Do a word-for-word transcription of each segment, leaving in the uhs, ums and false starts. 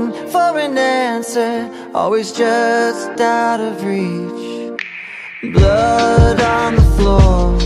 looking for an answer, always just out of reach. Blood on the floor,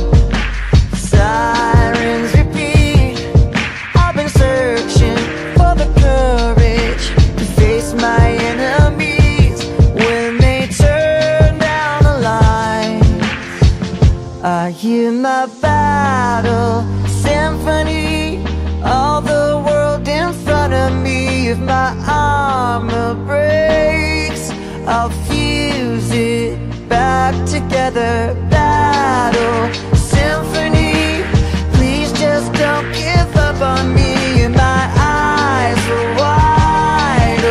sirens repeat. I've been searching for the courage to face my enemies when they turn down the lights. I hear my battle symphony, all the world in front of me. If my armor breaks, I'll fuse it back together. Battle symphony, please just don't give up on me. And my eyes are wide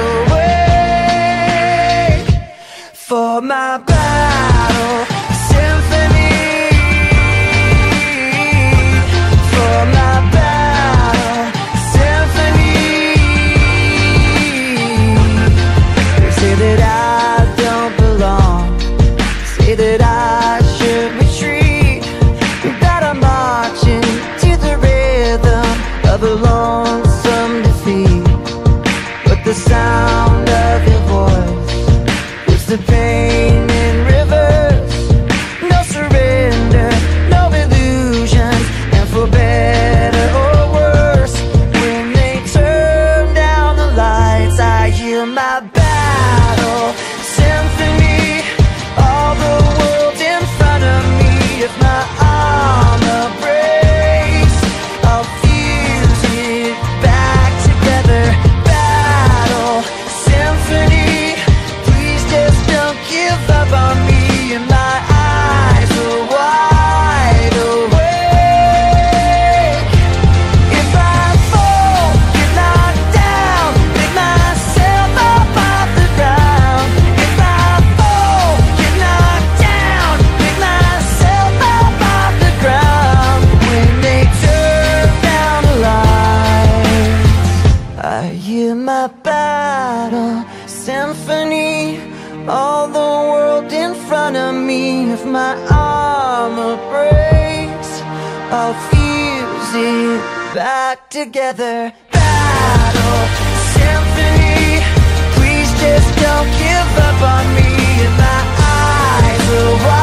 awake for my battle symphony, for my battle symphony. They say that I don't belong, say that I should retreat, that I'm marching to the rhythm of a lonesome defeat. But the sound of your voice puts the pain in reverse. No surrender, no illusions, and for better or worse, when they turn down the lights, I hear my battle symphony, all the world in front of me. If my armor breaks, I'll fuse it back together. Battle symphony, please just don't give up on me. And my eyes are wide awake. If I fall, get knocked down, pick myself up off the ground. If I fall, get knocked down, pick myself up off the ground. When they turn down the lights, I hear my battle symphony, all the world in front of me. If my armor breaks, I'll fuse it back together. Battle symphony, please just don't give up on me. And my eyes are wide